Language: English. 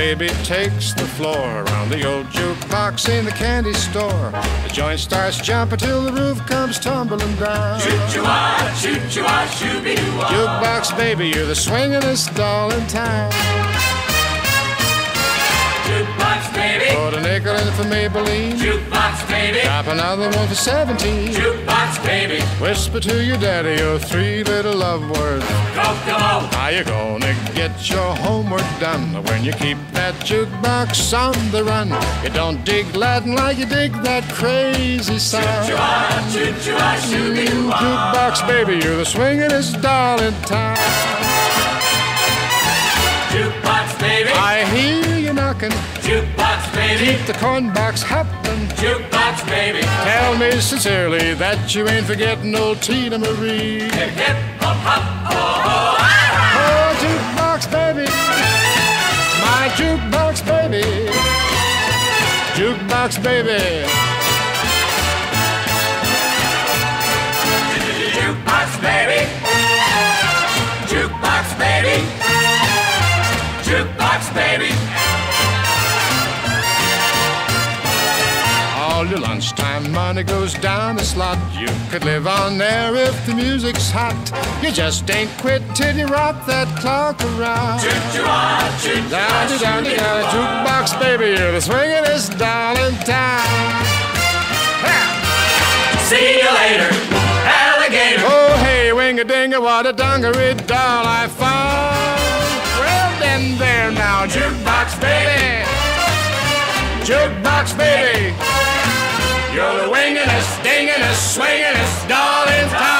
baby takes the floor around the old jukebox in the candy store. The joint starts jumping till the roof comes tumbling down. Choo-choo-ah, choo-choo-ah, shoo-be-doo-ah. Jukebox baby, you're the swingin'est doll in town. Jukebox baby, Put a nickel in for Maybelline. jukebox baby, Drop another one for 17. jukebox baby. Whisper to your daddy your three little love words. Kokomo, How you gonna get your homework done when you keep that jukebox on the run? You don't dig Latin like you dig that crazy sound. choo-choo-ah, choo-choo-ah, shoo-be-doo-ah. Jukebox baby, you're the swingin'est doll in town. Jukebox baby, I hear you knocking. jukebox baby, Keep the corn box hopping. jukebox baby. Tell me sincerely that you ain't forgetting old Tina Marie. Hip hip hop hop, oh oh ah. Oh, jukebox baby, my jukebox baby, jukebox baby. Jukebox baby, jukebox baby, jukebox baby. All your lunchtime money goes down the slot. You could live on there if the music's hot. You just ain't quit till you rock that clock around. Choo-choo-ah, choo-choo-ah, Down, shoo-be-doo-ah. jukebox baby, you're the swingin'est doll in town. See you later, alligator. Oh hey, wing-a-ding-a, what a dungaree doll I found. Well then there now, jukebox baby, jukebox baby, you're the wingingest, dingingest, swingingest doll in town.